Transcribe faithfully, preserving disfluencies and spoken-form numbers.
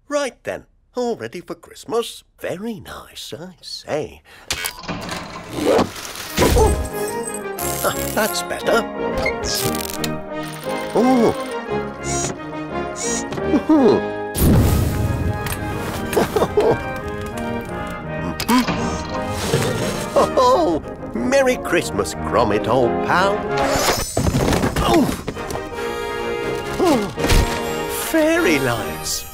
Right then, all ready for Christmas? Very nice, I say. Oh. Ah, that's better. Oh. Mm-hmm. Oh, Merry Christmas, Gromit, old pal. Oh. Oh. Fairy lights.